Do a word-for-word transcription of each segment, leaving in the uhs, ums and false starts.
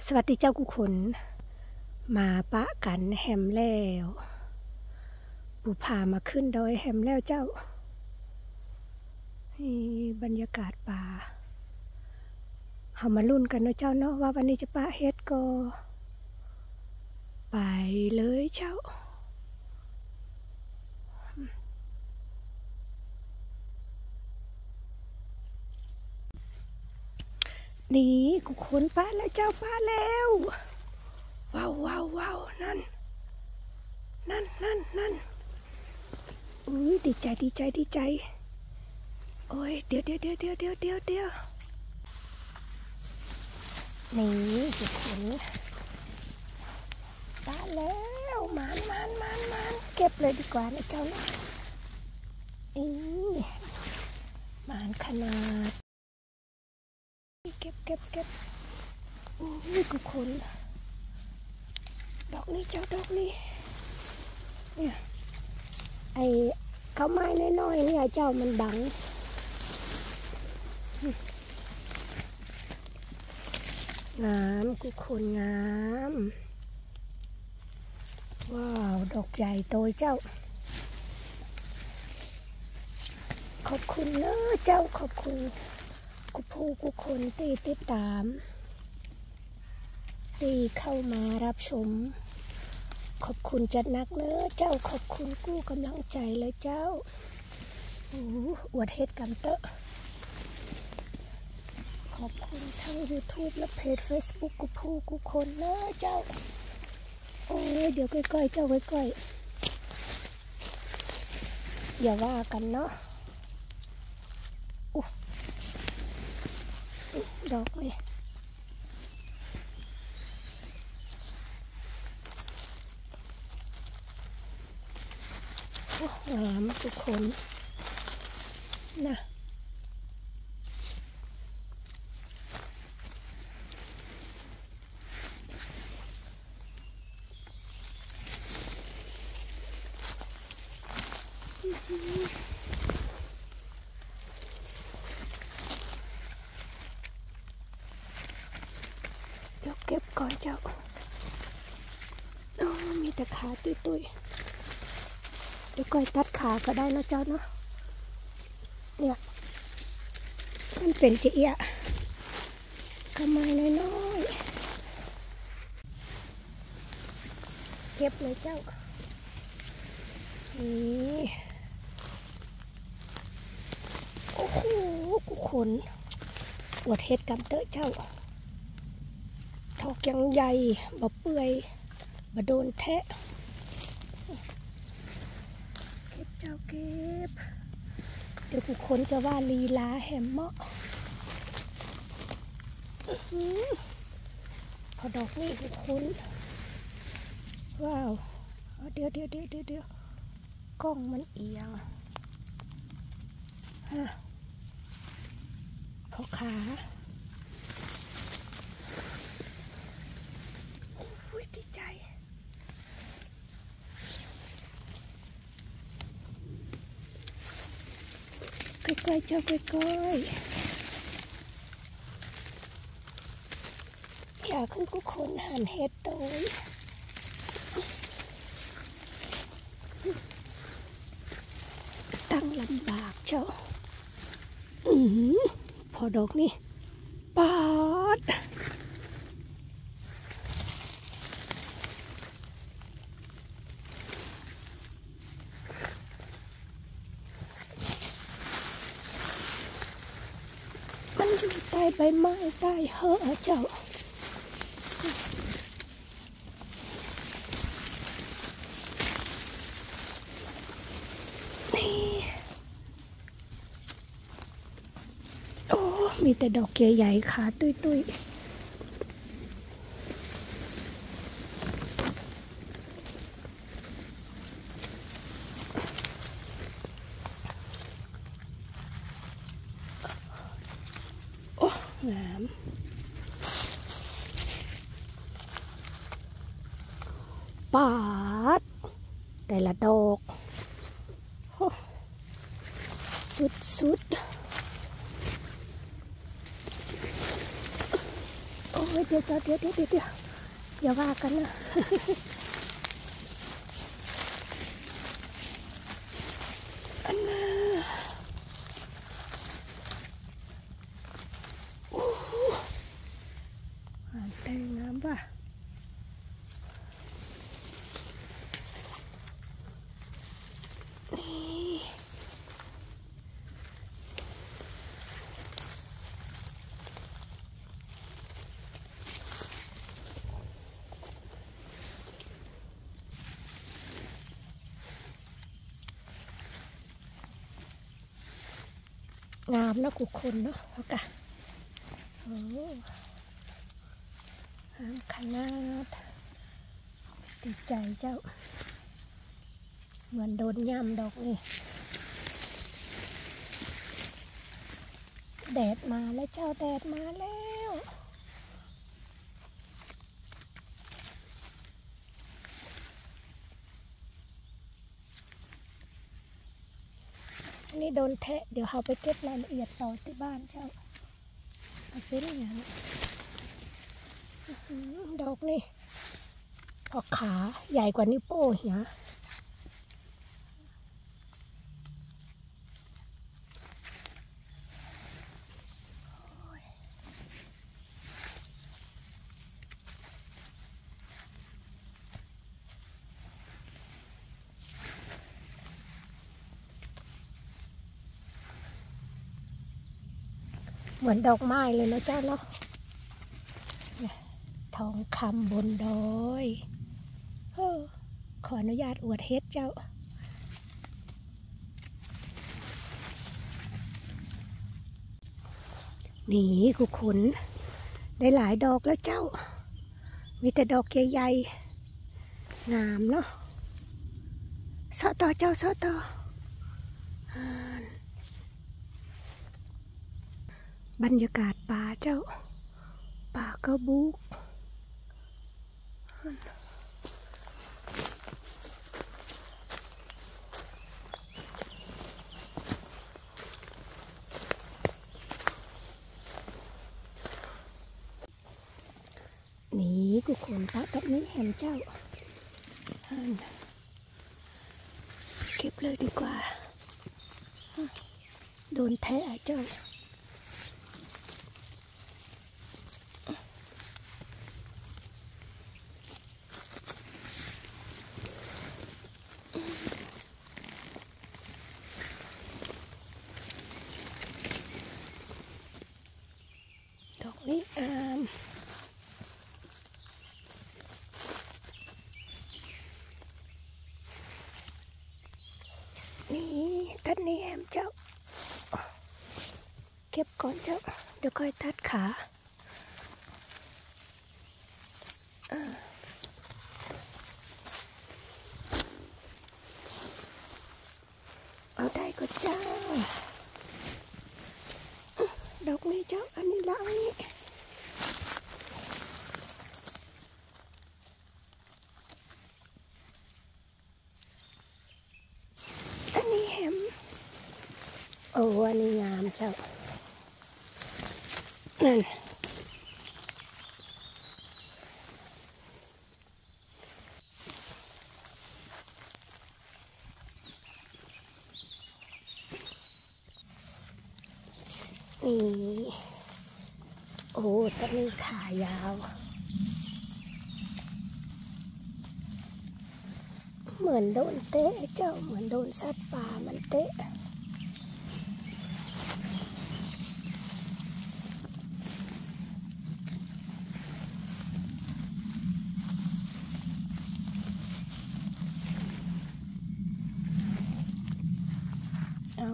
สวัสดีเจ้ากุคนมาปะกันแฮมแล้วปูพามาขึ้นดอยแฮมแล้วเจ้านี่บรรยากาศป่าเรามาลุ้นกันนะเจ้าเนาะว่าวันนี้จะปะเฮ็ดก็ไปเลยเจ้านี่กุคนปะแล้วเจ้าปะแล้วว้าวว้าวว้าวนั่นนั่นนั่นนั่นอุ้ยดีใจดีใจดีใจโอ้ยเดี๋ยวเดี๋ยวเดี๋ยวเดี๋ยวเดี๋ยวเดี๋ยวเดี๋ยวนี่กุคนปะแล้วมันมันมันมันเก็บเลยดีกว่านะเจ้านะนี่มันขนาดเก็บเก็บเก็บอุ้ยกุคนดอกนี้เจ้าดอกนี้เนี่ยไอข้าวไม้น้อยๆเนี่ยเจ้ามันบังงามกุคนงามว้าวดอกใหญ่โตเจ้าขอบคุณเนอะเจ้าขอบคุณกุผู้กุคนที่ติดตามที่เข้ามารับชมขอบคุณจัดนักเนอะเจ้าขอบคุณกู้กำลังใจเลยเจ้าโอ้อวดเฮ็ดกำเตอะขอบคุณทั้ง ยูทูบ และเพจ เฟซบุ๊ก กุผู้กุคนเนอะเจ้าโอ้ยเดี๋ยวก้อยๆเจ้าก้อยๆอย่าว่ากันเนาะดอกเลยงามทุกคนนะเดี๋ยวเก็บก่อนเจ้าโอ้มีแต่ขาตุยๆเดี๋ยวก้อยตัดขาก็ได้นะเจ้าเนาะเนี่ยมันเป็นเจี๊ยกำไม้น้อยๆเก็บเลยเจ้านี่โอ้โหกุคนอวดเฮ็ดกำเตอะเจ้าดอกยังใหญ่บ่เปื่อยบ่โดนแทะเก็บเจ้าเก็บเดี๋ยวกุคนจะว่าลีลาแหมเมาะพอดอกนี้กุคนว้าวเดี๋ยวเดี๋ยวเดี๋ยวเดี๋ยวเดี๋ยวกล้องมันเอียงฮะพอขาอุ้ยดีใจก้อยๆเจ้าก้อยๆอยากคือกุคนหันเฮ็ดโตยตั้งลำบากเจ้าอือพอดอกนี่ปาดมันอยู่ใต้ใบไม้ใต้เหอะเจ้ามีแต่ดอกใหญ่ๆขาตุ้ยๆโอ้งามปาดแต่ละดอกสุดๆโอ้ยเดี๋ยวเดี๋ยวเดี๋ยวเดี๋ยวเดี๋ยวอย่าว่ากันนะอันน่ะโอ้หางแตงงามป่ะงามนะกูคนเนาะเอากะโอ้งามขนาดติดใจเจ้าเหมือนโดนย่ำดอกนี่แดดมาแล้วเจ้าแดดมาแล้วนี่โดนแทะเดี๋ยวเขาไปเก็บรายละเอียดต่อที่บ้านเจ้าเป็นอย่างนี้ดอกนี่ออกขาใหญ่กว่านิ้วโป้งเหียเหมือนดอกไม้เลยนะเจ้าเนาะทองคำบนดอยเออขออนุญาตอวดเฮ็ดเจ้านี่กูขนได้หลายดอกแล้วเจ้ามีแต่ดอกใหญ่ๆงามเนาะสอต่อเจ้าสอต่อบรรยากาศป่าเจ้าป่ากระบุกนี่กูขนปะกับนี้เห็นเจ้าเก็บเลยดีกว่าโดนแทะเจ้าดอกนี้อามนี่ตัดนี้แฮมเจ้าเก็บก่อนเจ้าเดี๋ยวค่อยตัดขาเอาได้ก็เจ้าดอกนี้เจ้าอันนี้ละอันนี้อันนี้แฮมโอ้อันนี้งามเจ้านั่นนี่โอ้ต้นนี้ขายาวเหมือนโดนเตะเจ้าเหมือนโดนสัตว์ป่ามันเตะเอา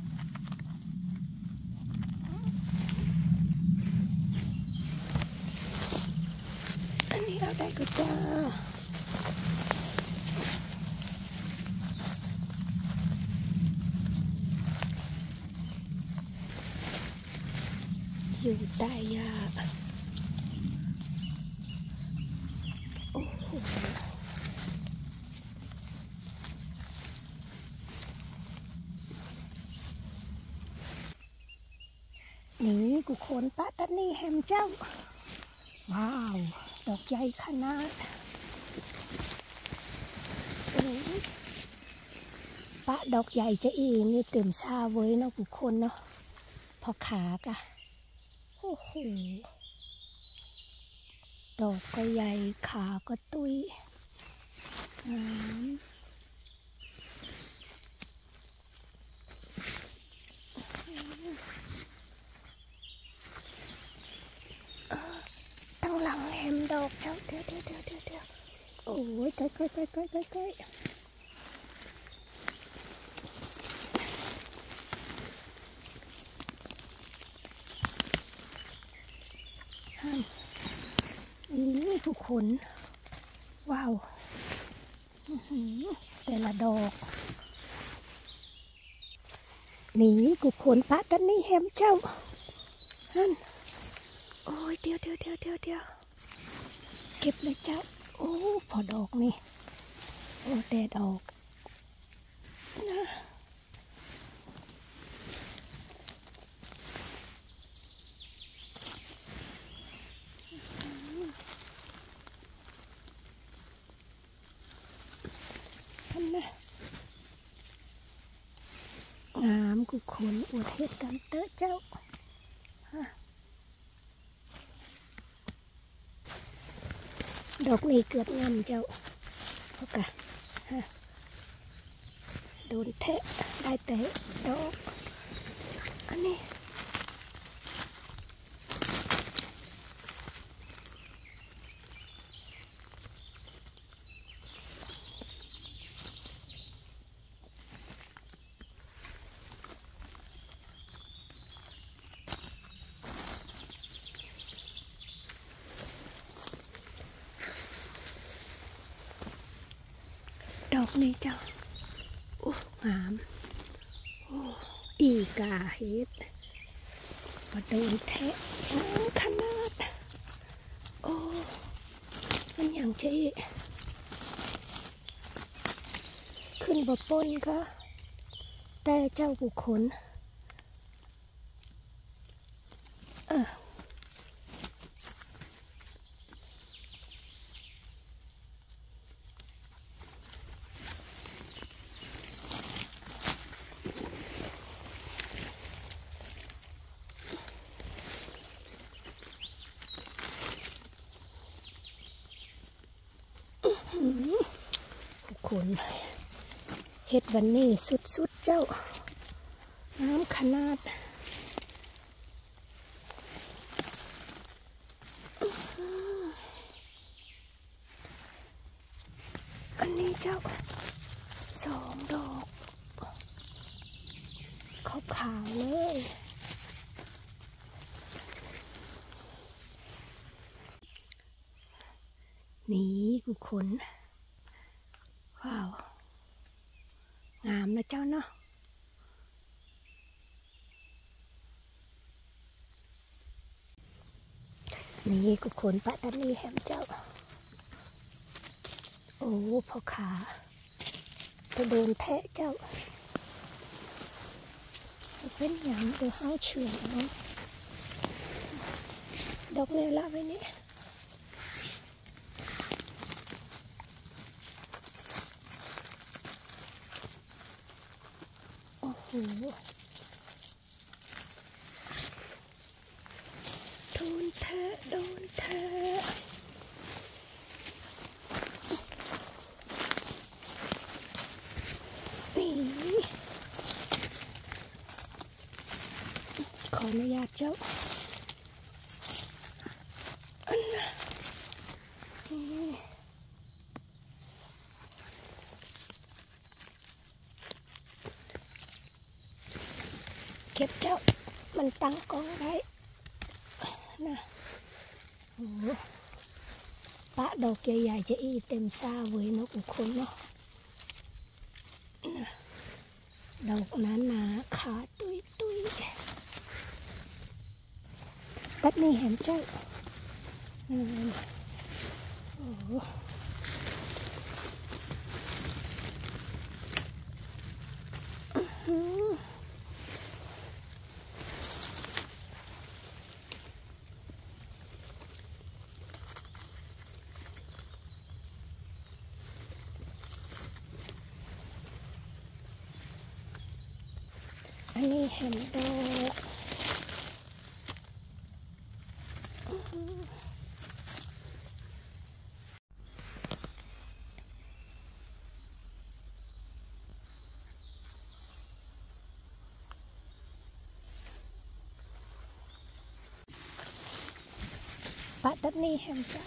อันนี้เอาได้ก็จ้าอยู่ใต้หญ้าโอ้โหนี่กูโคนปะตันนี่แฮมเจ้าว้าวดอกใหญ่ขนาดปะดอกใหญ่จะอีนี่เต็มซาเว้ยเนาะผู้คนเนาะพอขากะโอ้โหดอกก็ใหญ่ขาก็ตุ้ยตั้งหลังแหมดอกเจ้าเดี๋ยวเดี๋ยวเดี๋ยวเดี๋ยวเดี๋ยวโอ้ยใกล้ใกล้ใกล้ใกล้ใกล้ใกล้นี่ทุกคนว้าวแต่ละดอกนี่กุขนปะกันนี่แฮมเจ้าฮั่นโอ้ยเดี๋ยวเดี๋ยวเดี๋ยวเดี๋ยวเดี๋ยวเก็บเลยเจ้าโอ้พอดอกนี่โอ้แดดออกนะท่านนะงามกุขนอวดเฮ็ดกันเตอะเจ้าดอกนี้เกิดงามเจ้าโอเคโดนเทะได้แต่ดอกอันนี้ดอกนี้เจ้าโอ้งามโอ้อีกาเฮ็ดมาโดนแทะขนาดโอ้มันอย่างเจ๊ขึ้นบ่ปนก็แต่เจ้าบุคคลอ่ะคนเฮ็ดวันนี้สุดๆเจ้าน้ำขนาดอันนี้เจ้าสองดอกขาวขาวเลยนี่กูขนว้าวงามนะเจ้าเนาะนี่กูขนปะตันนี่แฮมเจ้าโอ้พอขาจะโดนแทะเจ้าเป็นอย่างเดี๋ยวเอาเฉื่อยเอาดอกเนี่ยละไว้นี่โอ้โหโดนแทะโดนแทะนี่ขออนุญาตเจ้าอันน่ะเก็บเจ้ามันตั้งกองไว้นะโอ้ปะดอกใหญ่ๆจะอีเต็มซาเว้ยเนาะทุกคนเนาะดอกนั้นหนาขาตุยตุยตัดนี่เห็นเจ้าโอ้อันนี้เห็นดอกปะตัดนี่แฮมใจ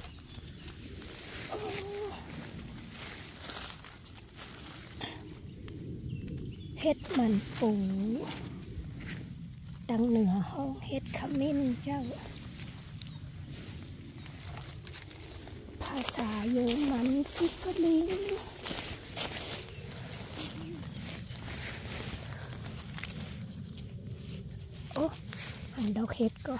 เฮ็ดมันปูดังเหนือห้องเฮ็ดขมิ้นเจ้าภาษาเยอรมันฟิฟลิงโอ้หันดอกเฮ็ดก็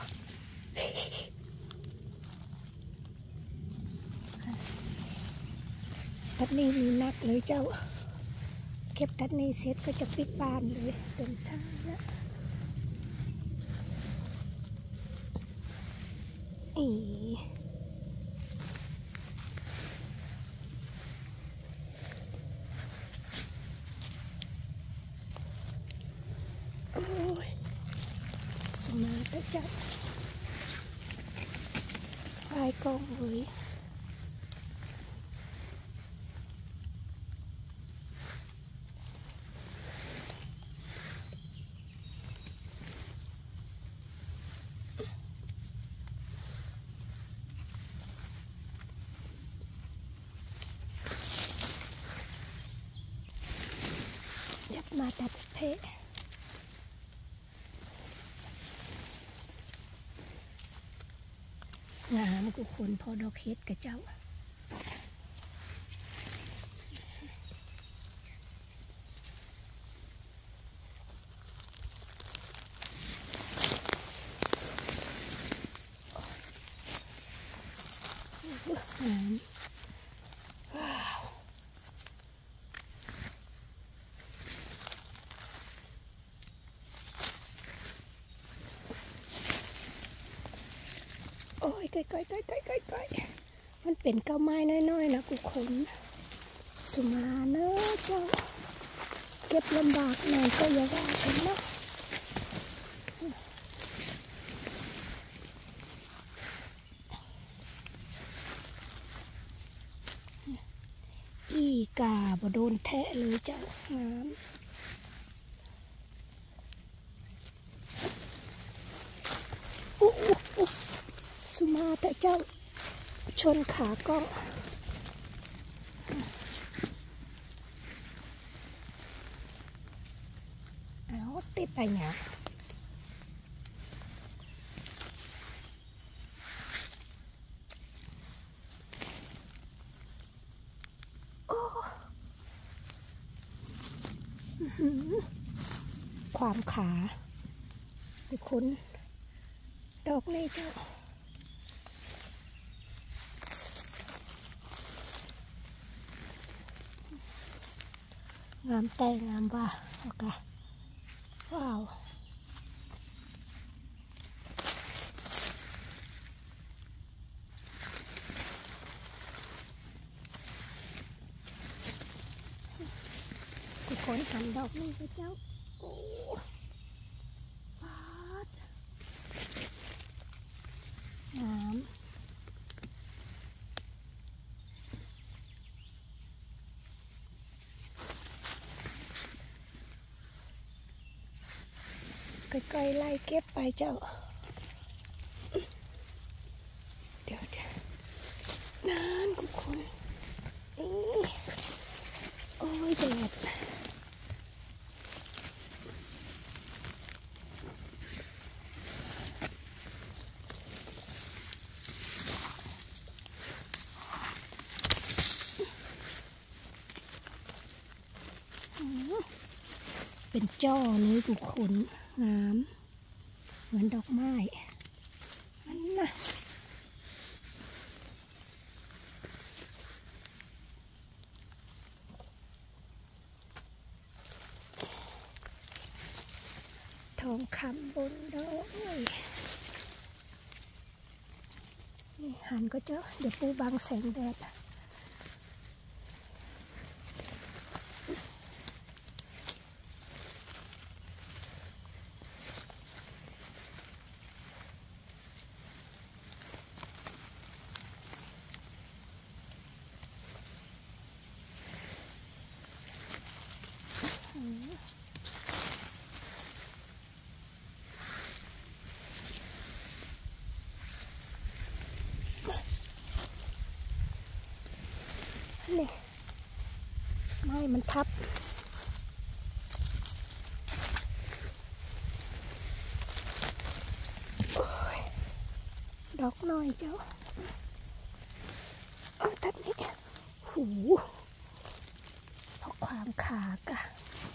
ตัดนี้มีนักเลยเจ้าเก็บตัดนี้เสร็จก็จะปิดบ้านเลยเป็นซ่านะอีโอ้ยสมาร์ทจัดไฟกล้องเลยยับมาตัดเพะงามกูคนพอดอกเฮ็ดกับเจ้างามว้าวโอ้ยไก่ไก่ไก่ไก่ไก่ไก่มันเป็นเก้าไม้น้อยๆนะกูคนสุมาเนอะเจ้าเก็บลำบากหน่อยก็อย่าว่ากันนะอีกาบ่โดนแทะเลยเจ้างามอู้อู้สุมาแต่เจ้าชนขาก็เอาติดไปเนี่ยความขาทุกคนดอกนี้เจ้างามแต่งามว่าโอเคว้าวทุกคนทำดอกนี้เจ้าโอ้ปาดงามค่อยๆไล่เก็บไปเจ้าเดี๋ยวเดี๋ยวนานทุกคนโอ้ยแดดเป็นจ้อนี้ทุกคนงามเหมือนดอกไม้มันนะทองคำบนดอกนี่หันก็เจ้าเดี๋ยวปูบังแสงแดดนี่ไม้มันทับดอกน้อยเจ้าเอาทัดนี้หูเพราะความขากะ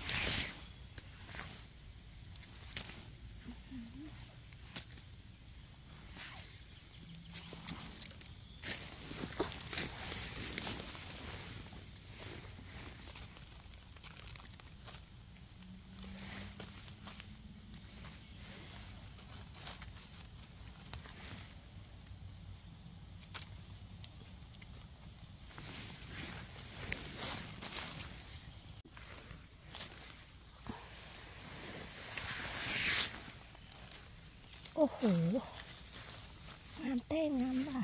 โอ้โหงามเต้งามว่ะ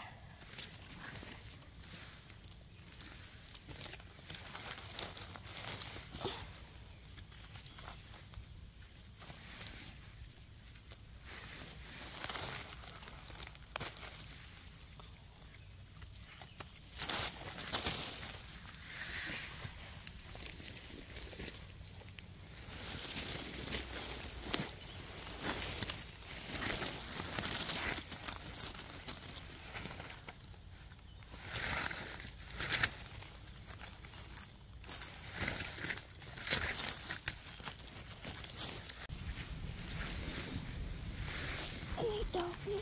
นี่ดอกนี่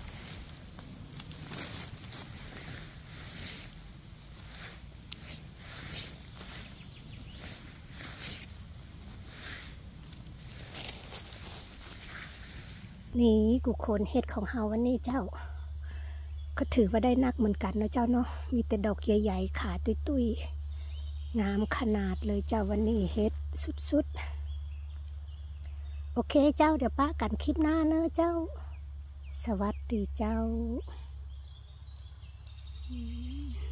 นี่กูโคนเห็ดของเฮาวันนี้เจ้าก็ถือว่าได้นักเหมือนกันเนาะเจ้าเนาะมีแต่ดอกใหญ่ๆขาตุ้ยๆงามขนาดเลยเจ้าวันนี้เห็ดสุดๆโอเคเจ้าเดี๋ยวป้ากันคลิปหน้าเนอะเจ้าสวัสดีเจ้า